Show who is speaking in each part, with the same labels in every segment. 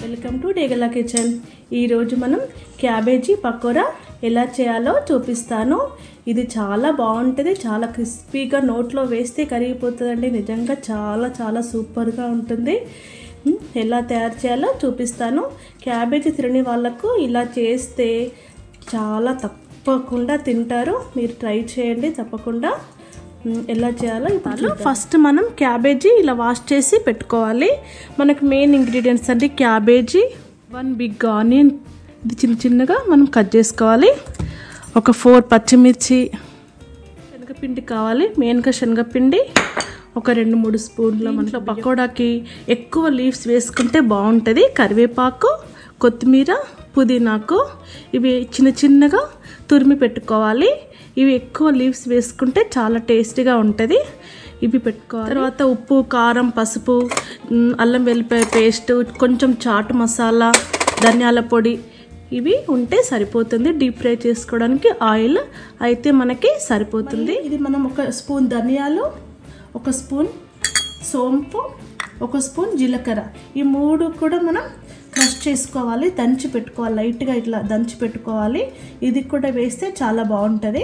Speaker 1: Welcome to డేగలా kitchen. ఈరోజు మనం cabbage pakoda ఎలా చేయాలో చూపిస్తాను. ఇది చాలా బాగుంటుంది, చాలా క్రిస్పీగా నోట్లో వేస్తే కరిగిపోతుందండి. నిజంగా చాలా చాలా సూపర్గా ఉంటుంది. ఎలా తయారు చేయాలో చూపిస్తాను. క్యాబేజీ తినని వాళ్ళకు ఇలా చేస్తే చాలా తప్పకుండా తింటారు. మీరు ట్రై చేయండి తప్పకుండా. ఎలా చేయాలో ఇప్పుడు ఫస్ట్ మనం క్యాబేజీ ఇలా వాష్ చేసి పెట్టుకోవాలి. మనకు మెయిన్ ఇంగ్రీడియంట్స్ అండి క్యాబేజీ, 1 బిగ్ ఆనియన్ ఇది చిన్న చిన్నగా మనం కట్ చేసుకోవాలి, ఒక 4 పచ్చిమిర్చి, శనగపిండి కావాలి, మెయిన్గా శనగపిండి ఒక 2-3 స్పూన్ల. మనలో పకోడాకి ఎక్కువ లీవ్స్ వేసుకుంటే బాగుంటుంది. కరివేపాకు, కొత్తిమీర, పుదీనాకు ఇవి చిన్న చిన్నగా తురిమి పెట్టుకోవాలి. ఇవి ఎక్కువ లీవ్స్ వేసుకుంటే చాలా టేస్టీగా ఉంటుంది. ఇవి పెట్టుకోవాలి. తర్వాత ఉప్పు, కారం, పసుపు, అల్లం వెల్లిపాయ పేస్ట్, కొంచెం చాట్ మసాలా, ధనియాల పొడి ఇవి ఉంటే సరిపోతుంది. డీప్ ఫ్రై చేసుకోవడానికి ఆయిల్ అయితే మనకి సరిపోతుంది. ఇది మనం 1 స్పూన్ ధనియాలు, 1 స్పూన్ సోంపు, 1 స్పూన్ జీలకర్ర, ఈ 3 కూడా మనం క్రష్ చేసుకోవాలి, దంచి పెట్టుకోవాలి. లైట్గా ఇట్లా దంచి పెట్టుకోవాలి. ఇది కూడా వేస్తే చాలా బాగుంటుంది.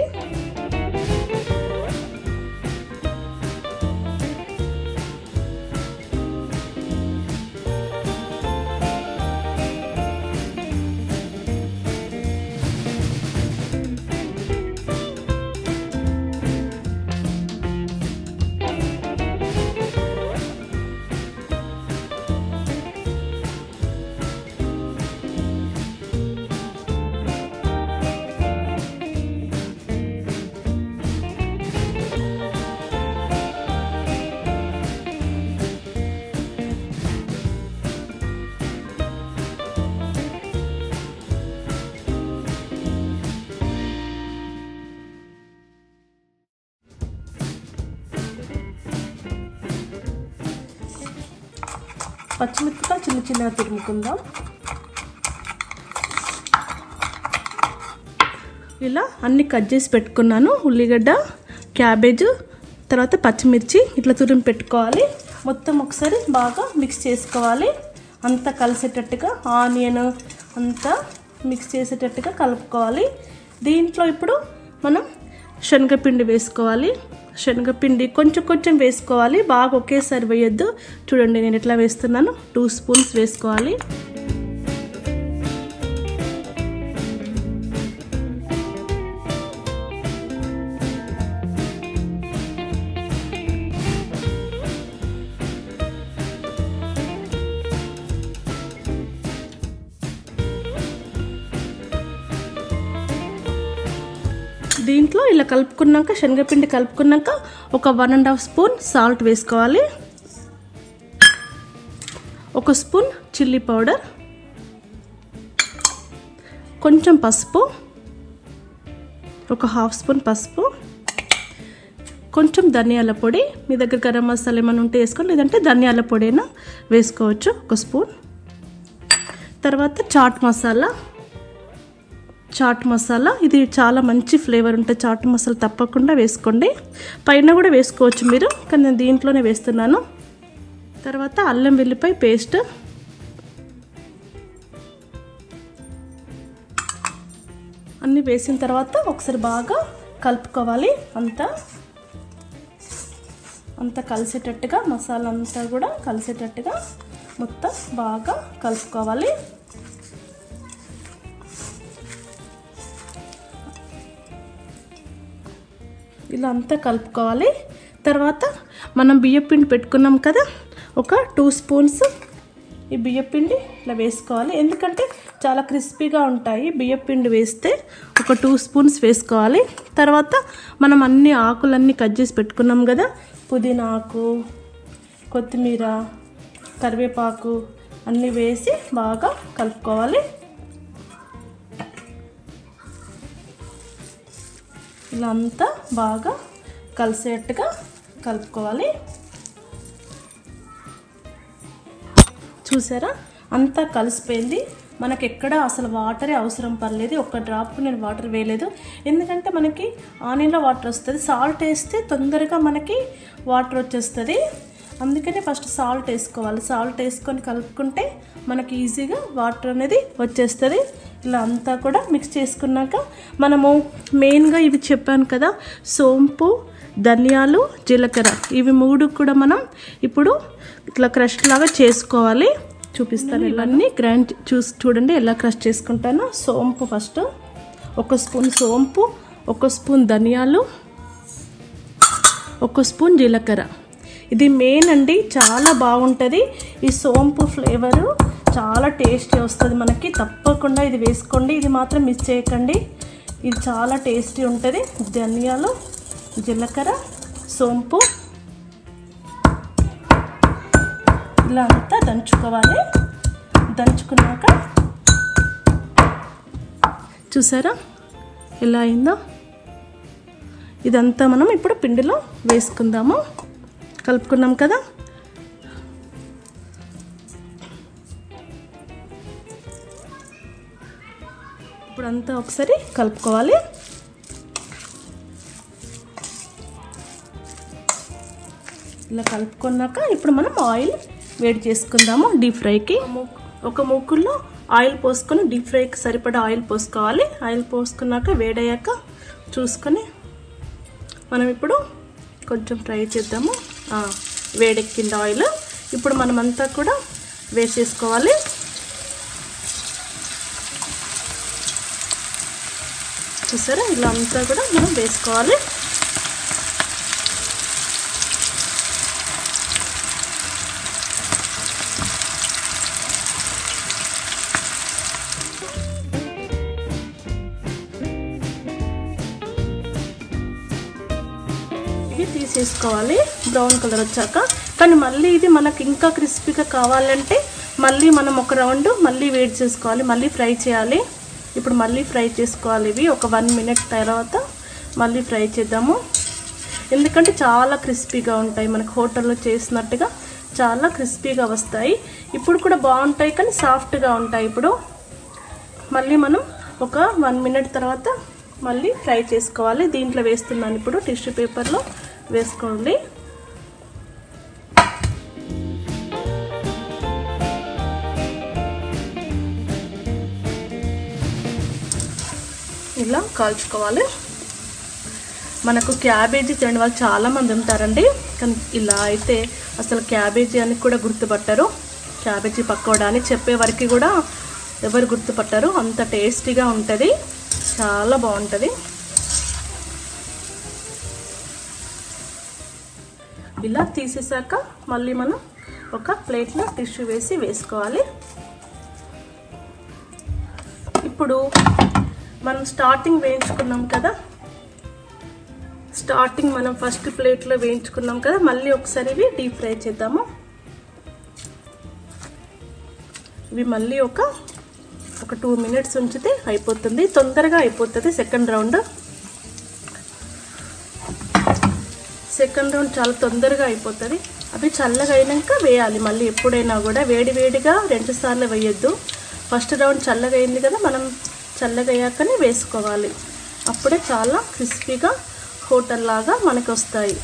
Speaker 1: పచ్చిమిరపకాయలు చిన్న చిన్నగా తురుముకుందాం. ఇలా అన్ని కట్ చేసి పెట్టుకున్నాను. ఉల్లిగడ్డ, క్యాబేజ్, తర్వాత పచ్చిమిర్చి ఇట్లా తురిమి పెట్టుకోవాలి. మొత్తం ఒకసారి బాగా మిక్స్ చేసుకోవాలి. అంతా కలిసేటట్టుగా ఆనియన్ అంతా మిక్స్ చేసేటట్టుగా కలుపుకోవాలి. దీంట్లో ఇప్పుడు మనం శనగపిండి వేసుకోవాలి. శనగపిండి కొంచెం కొంచెం వేసుకోవాలి, బాగా ఒకేసారి వేయొద్దు. చూడండి నేను ఎట్లా వేస్తున్నాను. 2 స్పూన్స్ వేసుకోవాలి. దీంట్లో ఇలా కలుపుకున్నాక, శనగపిండి కలుపుకున్నాక ఒక 1.5 స్పూన్ సాల్ట్ వేసుకోవాలి, 1 స్పూన్ చిల్లీ పౌడర్, కొంచెం పసుపు, ఒక 1/2 స్పూన్ పసుపు, కొంచెం ధనియాల పొడి. మీ దగ్గర గరం మసాలా ఏమైనా ఉంటే వేసుకోండి, లేదంటే ధనియాల పొడి అయినా వేసుకోవచ్చు, 1 స్పూన్. తర్వాత చాట్ మసాలా ఇది చాలా మంచి ఫ్లేవర్ ఉంటుంది. చాట్ మసాలా తప్పకుండా వేసుకోండి. పైన కూడా వేసుకోవచ్చు మీరు, కానీ నేను దీంట్లోనే వేస్తున్నాను. తర్వాత అల్లం వెల్లిపాయ పేస్ట్, అన్నీ వేసిన తర్వాత ఒకసారి బాగా కలుపుకోవాలి. అంతా కలిసేటట్టుగా, మసాలా అంతా కూడా కలిసేటట్టుగా మొత్తం బాగా కలుపుకోవాలి. ఇలా అంతా కలుపుకోవాలి. తర్వాత మనం బియ్యపిండి పెట్టుకున్నాం కదా, ఒక 2 స్పూన్స్ ఈ బియ్యపిండి ఇలా వేసుకోవాలి. ఎందుకంటే చాలా క్రిస్పీగా ఉంటాయి. బియ్యపిండి వేస్తే ఒక 2 స్పూన్స్ వేసుకోవాలి. తర్వాత మనం అన్ని ఆకులన్నీ కట్ చేసి పెట్టుకున్నాం కదా, పుదీనా ఆకు, కొత్తిమీర, కరివేపాకు అన్నీ వేసి బాగా కలుపుకోవాలి. ఇలా అంతా బాగా కలిసేట్టుగా కలుపుకోవాలి. చూసారా, అంతా కలిసిపోయింది. మనకి ఎక్కడ అసలు వాటరే అవసరం పడలేదు. ఒక్క డ్రాప్ నేను వాటర్ వేయలేదు, ఎందుకంటే మనకి ఆనియన్లో వాటర్ వస్తుంది. సాల్ట్ వేస్తే తొందరగా మనకి వాటర్ వచ్చేస్తుంది. అందుకనే ఫస్ట్ సాల్ట్ వేసుకోవాలి. సాల్ట్ వేసుకొని కలుపుకుంటే మనకి ఈజీగా వాటర్ అనేది వచ్చేస్తుంది. ఇలా అంతా కూడా మిక్స్ చేసుకున్నాక మనము మెయిన్గా ఇవి చెప్పాను కదా, సోంపు, ధనియాలు, జీలకర్ర, ఇవి 3 కూడా మనం ఇప్పుడు ఇట్లా క్రష్ లాగా చేసుకోవాలి. చూపిస్తాను. ఇవన్నీ గ్రైండ్ చూడండి ఎలా క్రష్ చేసుకుంటానో. సోంపు ఫస్ట్ 1 స్పూన్ సోంపు, 1 స్పూన్ ధనియాలు, 1 స్పూన్ జీలకర్ర. ఇది మెయిన్ అండి, చాలా బాగుంటుంది. ఈ సోంపు ఫ్లేవరు చాలా టేస్టీ వస్తుంది మనకి. తప్పకుండా ఇది వేసుకోండి, ఇది మాత్రం మిస్ చేయకండి. ఇది చాలా టేస్టీ ఉంటుంది. ధనియాలు, జీలకర్ర, సోంపు ఇలా అంతా దంచుకోవాలి. దంచుకున్నాక చూసారా ఎలా అయిందో. ఇదంతా మనం ఇప్పుడు పిండిలో వేసుకుందాము. కలుపుకున్నాం కదా. ఇప్పుడు అంతా ఒకసారి కలుపుకోవాలి. ఇలా కలుపుకున్నాక ఇప్పుడు మనం ఆయిల్ వేడి చేసుకుందాము డీప్ ఫ్రైకి. ఒక మూకుల్లో ఆయిల్ పోసుకొని డీప్ ఫ్రైకి సరిపడా ఆయిల్ పోసుకోవాలి. ఆయిల్ పోసుకున్నాక వేడయ్యాక చూసుకొని మనం ఇప్పుడు కొంచెం ఫ్రై చేద్దాము. వేడెక్కింది ఆయిల్. ఇప్పుడు మనమంతా కూడా వేసేసుకోవాలి. చూసారా ఇలా అంతా కూడా మనం వేసుకోవాలి. ఇవి తీసేసుకోవాలి బ్రౌన్ కలర్ వచ్చాక. కానీ మళ్ళీ ఇది మనకి ఇంకా క్రిస్పీగా కావాలంటే మళ్ళీ మనం ఒక రౌండ్ మళ్ళీ వేడి చేసుకోవాలి, మళ్ళీ ఫ్రై చేయాలి. ఇప్పుడు మళ్ళీ ఫ్రై చేసుకోవాలి. ఇవి ఒక 1 మినిట్ తర్వాత మళ్ళీ ఫ్రై చేద్దాము. ఎందుకంటే చాలా క్రిస్పీగా ఉంటాయి, మనకు హోటల్లో చేసినట్టుగా చాలా క్రిస్పీగా వస్తాయి. ఇప్పుడు కూడా బాగుంటాయి కానీ సాఫ్ట్గా ఉంటాయి. ఇప్పుడు మళ్ళీ మనం ఒక 1 మినిట్ తర్వాత మళ్ళీ ఫ్రై చేసుకోవాలి. దీంట్లో వేస్తున్నాను ఇప్పుడు, టిష్యూ పేపర్లో వేసుకోండి. ఇలా కాల్చుకోవాలి. మనకు క్యాబేజీ తినని వాళ్ళు చాలామంది ఉంటారండి, కానీ ఇలా అయితే అసలు క్యాబేజీ అని కూడా గుర్తుపట్టరు. క్యాబేజీ పకోడా అని చెప్పే వరకు కూడా ఎవరు గుర్తుపట్టరు. అంత టేస్టీగా ఉంటుంది, చాలా బాగుంటుంది. ఇలా తీసేసాక మళ్ళీ మనం ఒక ప్లేట్లో టిష్యూ వేసి వేసుకోవాలి. ఇప్పుడు మనం స్టార్టింగ్ వేయించుకున్నాం కదా, మనం ఫస్ట్ ప్లేట్లో వేయించుకున్నాం కదా, మళ్ళీ ఒకసారి ఇవి డీప్ ఫ్రై చేద్దాము. ఇవి మళ్ళీ ఒక 2 మినిట్స్ ఉంచితే అయిపోతుంది, తొందరగా అయిపోతుంది. సెకండ్ రౌండ్ చాలా తొందరగా అయిపోతుంది. అవి చల్లగా అయినాక వేయాలి. మళ్ళీ ఎప్పుడైనా కూడా వేడిగా 2 సార్లు వేయొద్దు. ఫస్ట్ రౌండ్ చల్లగా అయింది కదా, మనం చల్లగా అయ్యాకనే వేసుకోవాలి. అప్పుడే చాలా క్రిస్పీగా హోటల్ లాగా మనకు వస్తాయి.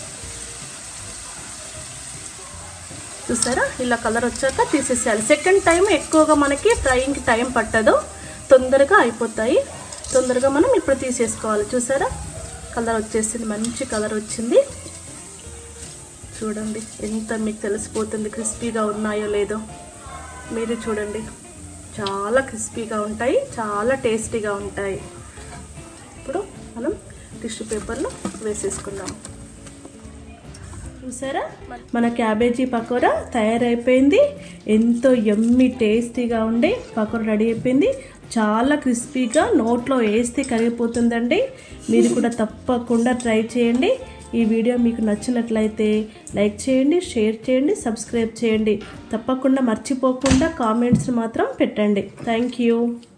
Speaker 1: చూసారా ఇలా కలర్ వచ్చాక తీసేసేయాలి. సెకండ్ టైం ఎక్కువగా మనకి ఫ్రైయింగ్కి టైం పట్టదు, తొందరగా అయిపోతాయి. తొందరగా మనం ఇప్పుడు తీసేసుకోవాలి. చూసారా కలర్ వచ్చేసింది, మంచి కలర్ వచ్చింది. చూడండి ఎంత మీకు తెలిసిపోతుంది క్రిస్పీగా ఉన్నాయో లేదో. మీరు చూడండి చాలా క్రిస్పీగా ఉంటాయి, చాలా టేస్టీగా ఉంటాయి. ఇప్పుడు మనం టిష్యూ పేపర్లో వేసేసుకుందాం. చూసారా మన క్యాబేజీ పకోడా తయారైపోయింది. ఎంతో యమ్మీ టేస్టీగా ఉండే పకోడా రెడీ అయిపోయింది. చాలా క్రిస్పీగా నోట్లో వేస్తే కరిగిపోతుందండి. మీరు కూడా తప్పకుండా ట్రై చేయండి. ఈ వీడియో మీకు నచ్చినట్లయితే లైక్ చేయండి, షేర్ చేయండి, సబ్స్క్రైబ్ చేయండి. తప్పకుండా మర్చిపోకుండా కామెంట్స్ మాత్రం పెట్టండి. Thank you.